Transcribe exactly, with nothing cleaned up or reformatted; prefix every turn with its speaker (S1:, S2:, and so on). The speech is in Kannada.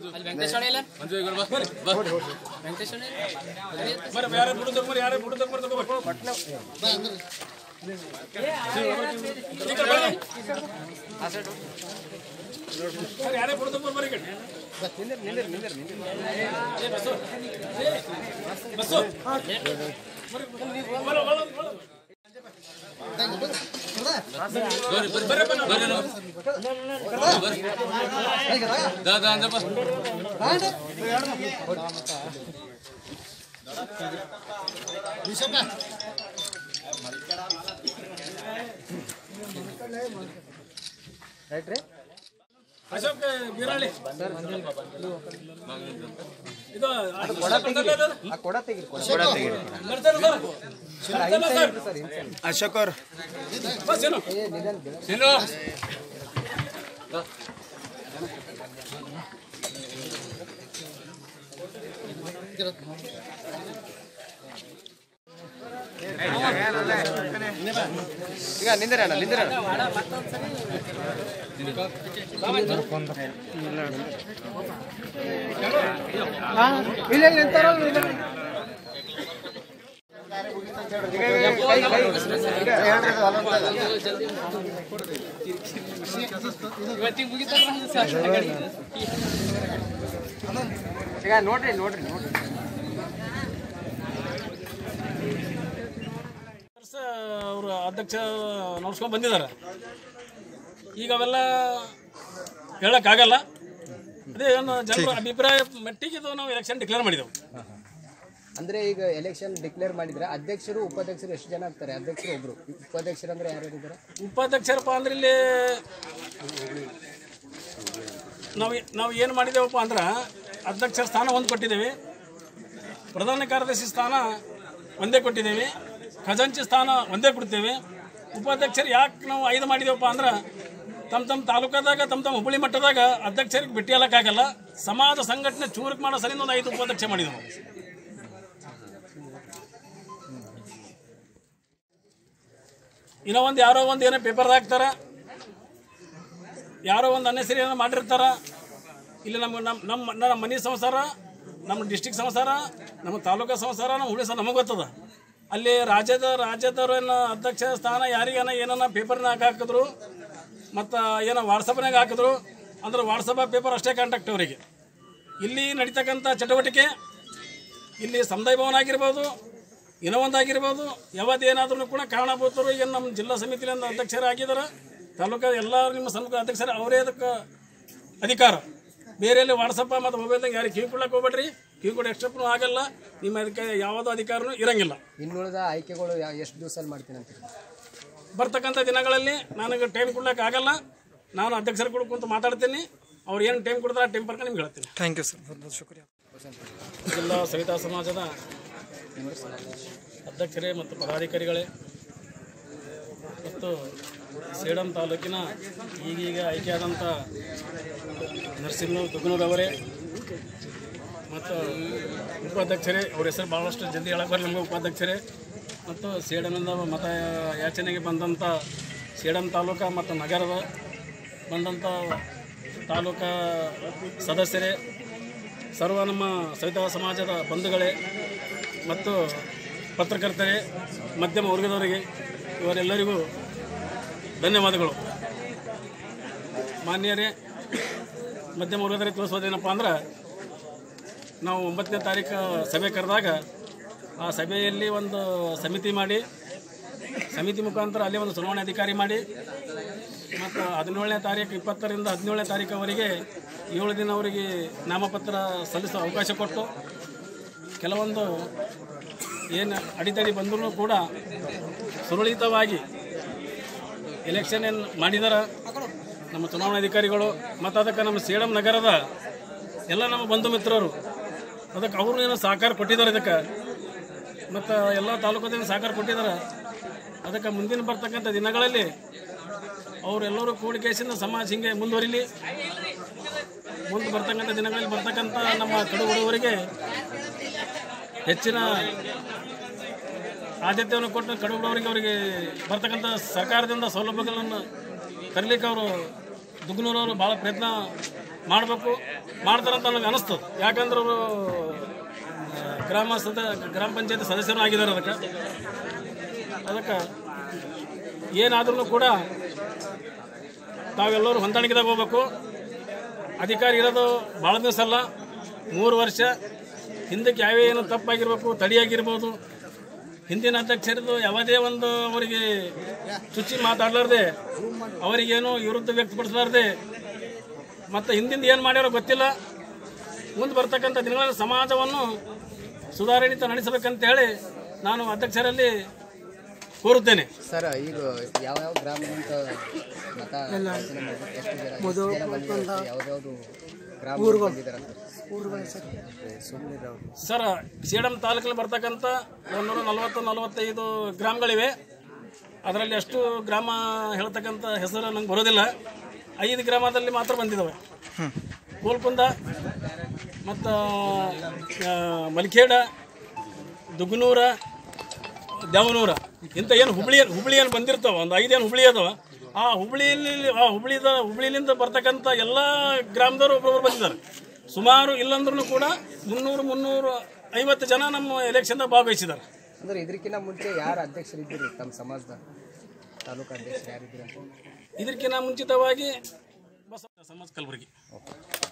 S1: ರೈಟ್ ರೀ
S2: ಅಶೋಕ್ ಬೀರಾಳಿ ಇದು
S1: ಕೊಡ ತೆಗಿರಿ
S3: ಅಶೋಕ್ ಅವ್ರು
S1: ಈಗ ನಿಂದಿರ ಅಣ್ಣ ನಿಂದಿರ ಇಲ್ಲ ನಿಂತಾರಲ್ಲ ಈಗ ನೋಡ್ರಿ ನೋಡ್ರಿ ನೋಡ್ರಿ
S2: ಅವರು ಅಧ್ಯಕ್ಷ ನೋಡ್ಸ್ಕೊಂಡು ಬಂದಿದ್ದಾರೆ. ಈಗ ಅವೆಲ್ಲ ಹೇಳೋಕ್ಕಾಗಲ್ಲ. ಅದೇ ಏನು ಜನರ ಅಭಿಪ್ರಾಯ ಮಟ್ಟಿಗೆ ಇದು ನಾವು ಎಲೆಕ್ಷನ್ ಡಿಕ್ಲೇರ್ ಮಾಡಿದೆವು.
S1: ಅಂದ್ರೆ ಈಗ ಎಲೆಕ್ಷನ್ ಡಿಕ್ಲೇರ್ ಮಾಡಿದ್ರೆ ಅಧ್ಯಕ್ಷರು ಉಪಾಧ್ಯಕ್ಷರು ಎಷ್ಟು ಜನ ಆಗ್ತಾರೆ? ಅಧ್ಯಕ್ಷರು ಒಬ್ರು, ಉಪಾಧ್ಯಕ್ಷರು ಅಂದ್ರೆ ಯಾರು ಇದ್ದಾರೆ?
S2: ಉಪಾಧ್ಯಕ್ಷರಪ್ಪ ಅಂದ್ರೆ ಇಲ್ಲಿ ನಾವು ನಾವು ಏನು ಮಾಡಿದ್ದೇವಪ್ಪ ಅಂದ್ರೆ ಅಧ್ಯಕ್ಷರ ಸ್ಥಾನ ಒಂದು ಕೊಟ್ಟಿದ್ದೇವೆ, ಪ್ರಧಾನ ಕಾರ್ಯದರ್ಶಿ ಸ್ಥಾನ ಒಂದೇ ಕೊಟ್ಟಿದ್ದೇವೆ, ಖಜಾಂಚಿ ಸ್ಥಾನ ಒಂದೇ ಕೊಡ್ತೇವೆ. ಉಪಾಧ್ಯಕ್ಷರು ಯಾಕೆ ನಾವು ಐದು ಮಾಡಿದೇವಪ್ಪ ಅಂದ್ರೆ ತಮ್ಮ ತಮ್ಮ ತಾಲೂಕಾದಾಗ ತಮ್ಮ ತಮ್ಮ ಹುಬ್ಬಳ್ಳಿ ಮಟ್ಟದಾಗ ಅಧ್ಯಕ್ಷರಿಗೆ ಭೇಟಿ ಹೇಳೋಕ್ಕಾಗಲ್ಲ. ಸಮಾಜ ಸಂಘಟನೆ ಚೂರಕ್ಕೆ ಮಾಡೋ ಸರಿಂದ ಒಂದು ಐದು ಉಪಾಧ್ಯಕ್ಷ ಮಾಡಿದೆವು. ಇನ್ನೂ ಒಂದು ಯಾರೋ ಒಂದು ಏನೋ ಪೇಪರ್ದಾಗ ಹಾಕ್ತಾರೆ, ಯಾರೋ ಒಂದು ಅನ್ನೆಸರಿ ಏನೋ ಮಾಡಿರ್ತಾರ. ಇಲ್ಲಿ ನಮ್ಮ ನಮ್ಮ ನಮ್ಮ ನಮ್ಮ ಮನೆ ಸಂಸಾರ, ನಮ್ಮ ಡಿಸ್ಟಿಕ್ ಸಂಸಾರ, ನಮ್ಮ ತಾಲೂಕಾ ಸಂಸಾರ, ನಮ್ಮ ಹುಳಿ ಸಹ ನಮಗೆ ಗೊತ್ತದ. ಅಲ್ಲಿ ರಾಜ್ಯದ ರಾಜ್ಯದವ್ರೇನು ಅಧ್ಯಕ್ಷ ಸ್ಥಾನ ಯಾರಿಗೇನ ಏನನ್ನ ಪೇಪರ್ನಾಗ ಹಾಕಿದ್ರು ಮತ್ತು ಏನೋ ವಾಟ್ಸಪ್ನಾಗ ಹಾಕಿದ್ರು ಅಂದ್ರೆ ವಾಟ್ಸಪ್ ಪೇಪರ್ ಅಷ್ಟೇ ಕಾಂಟ್ಯಾಕ್ಟ್ ಅವರಿಗೆ. ಇಲ್ಲಿ ನಡೀತಕ್ಕಂಥ ಚಟುವಟಿಕೆ ಇಲ್ಲಿ ಸಮುದಾಯ ಭವನ ಆಗಿರ್ಬೋದು, ಇನ್ನೂ ಒಂದಾಗಿರ್ಬೋದು, ಯಾವತ್ತೇನಾದ್ರೂ ಕೂಡ ಕಾರಣಭೂತರು ಈಗ ನಮ್ಮ ಜಿಲ್ಲಾ ಸಮಿತಿಯಿಂದ ಅಧ್ಯಕ್ಷರಾಗಿದ್ದಾರೆ. ತಾಲೂಕಾ ಎಲ್ಲ ನಿಮ್ಮ ಸಣ್ಣ ಅಧ್ಯಕ್ಷರು ಅವರೇ ಅದಕ್ಕೆ ಅಧಿಕಾರ. ಬೇರೆಯಲ್ಲಿ ವಾಟ್ಸಪ್ಪ ಮತ್ತು ಮೊಬೈಲ್ದಾಗ ಯಾರಿಗೆ ಕಿವಿ ಕೊಡ್ಲಕ್ಕೆ ಹೋಗ್ಬೇಡ್ರಿ, ಕಿವಿ ಕೂಡ ಎಕ್ಸ್ಟ್ರಪ್ನು ಆಗಲ್ಲ, ನಿಮ್ಮ ಅದಕ್ಕೆ ಯಾವುದೋ ಅಧಿಕಾರನೂ ಇರಂಗಿಲ್ಲ.
S1: ಇನ್ನುಳಿದ ಆಯ್ಕೆಗಳು ಎಷ್ಟು ದಿವಸದಲ್ಲಿ ಮಾಡ್ತೀನಿ ಅಂತ
S2: ಬರ್ತಕ್ಕಂಥ ದಿನಗಳಲ್ಲಿ ನನಗೆ ಟೈಮ್ ಕೊಡ್ಲಿಕ್ಕೆ ಆಗಲ್ಲ. ನಾನು ಅಧ್ಯಕ್ಷರು ಕೂಡ ಕುಂತು ಮಾತಾಡ್ತೀನಿ. ಅವ್ರು ಏನು ಟೈಮ್ ಕೊಡ್ತಾರೆ ಆ ಟೈಮ್ ಪ್ರಕಾರ ನಿಮ್ಗೆ ಹೇಳ್ತೀನಿ.
S3: ಥ್ಯಾಂಕ್ ಯು ಸರ್, ಶುಕ್ರಿಯಾ.
S2: ಜಿಲ್ಲಾ ಸವಿತಾ ಸಮಾಜದ ಅಧ್ಯಕ್ಷರೇ ಮತ್ತು ಪದಾಧಿಕಾರಿಗಳೇ ಮತ್ತು ಸೇಡಂ ತಾಲೂಕಿನ ಈಗೀಗ ಆಯ್ಕೆಯಾದಂಥ ನರಸಿಂಹ ದುಗ್ನೂರವರೇ ಮತ್ತು ಉಪಾಧ್ಯಕ್ಷರೇ, ಅವ್ರ ಹೆಸರು ಭಾಳಷ್ಟು ಜಲ್ದಿ ಹೇಳಕ್ಕೆ ಬರಲಿ ನಮಗೆ, ಉಪಾಧ್ಯಕ್ಷರೇ ಮತ್ತು ಸೇಡಮಿಂದ ಮತ ಯಾಚನೆಗೆ ಬಂದಂಥ ಸೇಡಂ ತಾಲೂಕು ಮತ್ತು ನಗರದ ಬಂದಂಥ ತಾಲೂಕಾ ಸದಸ್ಯರೇ, ಸರ್ವ ನಮ್ಮ ಸವಿತಾ ಸಮಾಜದ ಬಂಧುಗಳೇ ಮತ್ತು ಪತ್ರಕರ್ತರೇ, ಮಧ್ಯಮ ವರ್ಗದವರಿಗೆ ಇವರೆಲ್ಲರಿಗೂ ಧನ್ಯವಾದಗಳು. ಮಾನ್ಯರೇ, ಮಧ್ಯಮ ವರ್ಗದವರಿಗೆ ತಿಳಿಸೋದೇನಪ್ಪ ಅಂದ್ರೆ ನಾವು ಒಂಬತ್ತನೇ ತಾರೀಕು ಸಭೆ ಕರೆದಾಗ ಆ ಸಭೆಯಲ್ಲಿ ಒಂದು ಸಮಿತಿ ಮಾಡಿ, ಸಮಿತಿ ಮುಖಾಂತರ ಅಲ್ಲಿ ಒಂದು ಚುನಾವಣೆ ಅಧಿಕಾರಿ ಮಾಡಿ ಮತ್ತು ಹದಿನೇಳನೇ ತಾರೀಕು ಇಪ್ಪತ್ತರಿಂದ ಹದಿನೇಳನೇ ತಾರೀಕುವರೆಗೆ ಏಳು ದಿನ ಅವರಿಗೆ ನಾಮಪತ್ರ ಸಲ್ಲಿಸೋ ಅವಕಾಶ ಕೊಟ್ಟು ಕೆಲವೊಂದು ಏನು ಅಡೆತಡೆ ಬಂದರೂ ಕೂಡ ಸುರಳಿತವಾಗಿ ಎಲೆಕ್ಷನ್ ಏನು ಮಾಡಿದಾರೆ ನಮ್ಮ ಚುನಾವಣಾಧಿಕಾರಿಗಳು ಮತ್ತು ಅದಕ್ಕೆ ನಮ್ಮ ಸೇಡಂ ನಗರದ ಎಲ್ಲ ನಮ್ಮ ಬಂಧು ಮಿತ್ರರು ಅದಕ್ಕೆ ಅವರು ಏನೋ ಸಹಕಾರ ಕೊಟ್ಟಿದ್ದಾರೆ. ಇದಕ್ಕೆ ಮತ್ತು ಎಲ್ಲ ತಾಲೂಕದಿಂದ ಸಹಕಾರ ಕೊಟ್ಟಿದ್ದಾರೆ. ಅದಕ್ಕೆ ಮುಂದಿನ ಬರ್ತಕ್ಕಂಥ ದಿನಗಳಲ್ಲಿ ಅವರೆಲ್ಲರೂ ಕೂಡಿಕೆಸಿಂದ ಸಮಾಜ ಹಿಂಗೆ ಮುಂದುವರಿಲಿ. ಮುಂದೆ ಬರ್ತಕ್ಕಂಥ ದಿನಗಳಲ್ಲಿ ಬರ್ತಕ್ಕಂಥ ನಮ್ಮ ಕಡು ಹುಡುಗರಿಗೆ ಹೆಚ್ಚಿನ ಆದ್ಯತೆಯನ್ನು ಕೊಟ್ಟು ಕಡು ಹುಡುಗರಿಗೆ ಅವರಿಗೆ ಬರ್ತಕ್ಕಂಥ ಸರ್ಕಾರದಿಂದ ಸೌಲಭ್ಯಗಳನ್ನು ತರಲಿಕ್ಕೆ ಅವರು ದುಗ್ನೂರವರು ಭಾಳ ಪ್ರಯತ್ನ ಮಾಡಬೇಕು ಮಾಡ್ತಾರಂತ ನನಗೆ ಅನಿಸ್ತದೆ. ಯಾಕಂದ್ರೆ ಅವರು ಗ್ರಾಮ ಸದ ಗ್ರಾಮ ಪಂಚಾಯತ್ ಸದಸ್ಯರು ಆಗಿದ್ದಾರೆ. ಅದಕ್ಕೆ ಅದಕ್ಕೆ ಏನಾದ್ರೂ ಕೂಡ ತಾವೆಲ್ಲರೂ ಹೊಂದಾಣಿಕೆದಾಗ ಹೋಗ್ಬೇಕು. ಅಧಿಕಾರಿ ಇರೋದು ಭಾಳ ದಿವಸ ಅಲ್ಲ, ಮೂರು ವರ್ಷ. ಹಿಂದಕ್ಕೆ ಯಾವೇನು ತಪ್ಪಾಗಿರ್ಬೇಕು, ತಡಿಯಾಗಿರ್ಬೋದು. ಹಿಂದಿನ ಅಧ್ಯಕ್ಷರದು ಯಾವುದೇ ಒಂದು ಅವರಿಗೆ ಚುಚ್ಚಿ ಮಾತಾಡಲಾರ್ದೆ, ಅವರಿಗೇನು ವಿರುದ್ಧ ವ್ಯಕ್ತಪಡಿಸಲಾರ್ದೆ, ಮತ್ತು ಹಿಂದಿಂದ ಏನು ಮಾಡ್ಯಾರೋ ಗೊತ್ತಿಲ್ಲ. ಮುಂದೆ ಬರ್ತಕ್ಕಂಥ ದಿನಗಳಲ್ಲಿ ಸಮಾಜವನ್ನು ಸುಧಾರಣೆ ನಡೆಸಬೇಕಂತ ಹೇಳಿ ನಾನು ಅಧ್ಯಕ್ಷರಲ್ಲಿ ಕೋರುತ್ತೇನೆ.
S1: ಸರ್, ಈಗ ಯಾವ ಯಾವ ಗ್ರಾಮದಿಂದ ಮತ ಎಷ್ಟು ಜನ ಬಂದಿದ್ದಾರೆ, ಯಾವ್ದಾವ್ದು ಗ್ರಾಮ ಬಂದಿದ್ದಾರೆ
S2: ಸರ್? ಸೇಡಂ ತಾಲೂಕಿನಲ್ಲಿ ಬರ್ತಕ್ಕಂಥ ಒಂದೂರ ನಲವತ್ತು ನಲವತ್ತೈದು ಗ್ರಾಮಗಳಿವೆ. ಅದರಲ್ಲಿ ಅಷ್ಟು ಗ್ರಾಮ ಹೇಳ್ತಕ್ಕಂಥ ಹೆಸರು ನಂಗೆ ಬರೋದಿಲ್ಲ. ಐದು ಗ್ರಾಮದಲ್ಲಿ ಮಾತ್ರ ಬಂದಿದ್ದಾವೆ. ಕೋಲ್ಕುಂದ ಮತ್ತು ಮಲಿಖೇಡ, ದುಗ್ನೂರ, ದ್ಯಾವನೂರ ಇಂಥ ಏನು ಹುಬ್ಳಿ ಹುಬ್ಳಿ ಏನು ಬಂದಿರ್ತಾವೆ, ಒಂದು ಐದೇನು ಹುಬ್ಳಿ ಅದಾವ. ಆ ಹುಬ್ಳಿಯಲ್ಲಿ ಆ ಹುಬ್ಳಿದ ಹುಬ್ಳಿಲಿಂದ ಬರ್ತಕ್ಕಂಥ ಎಲ್ಲ ಗ್ರಾಮದವರು ಒಬ್ಬೊಬ್ಬರು ಬಂದಿದ್ದಾರೆ. ಸುಮಾರು ಇಲ್ಲಂದ್ರೂ ಕೂಡ ಮುನ್ನೂರು ಮುನ್ನೂರು ಐವತ್ತು ಜನ ನಮ್ಮ ಎಲೆಕ್ಷನ್ದಾಗ ಭಾಗವಹಿಸಿದ್ದಾರೆ.
S1: ಅಂದ್ರೆ ಇದಕ್ಕಿಂತ ಮುಂಚೆ ಯಾರು ಅಧ್ಯಕ್ಷರಿದ್ದೀರಿ ತಮ್ಮ ಸಮಾಜದ? ತಾಲೂಕು ಅಧ್ಯಕ್ಷರು ಯಾರಿದ್ದೀರಿ?
S2: ಇದಕ್ಕಿಂತ ಮುಂಚಿತವಾಗಿ ಬಸವ ಸಮಾಜ ಕಲಬುರಗಿ.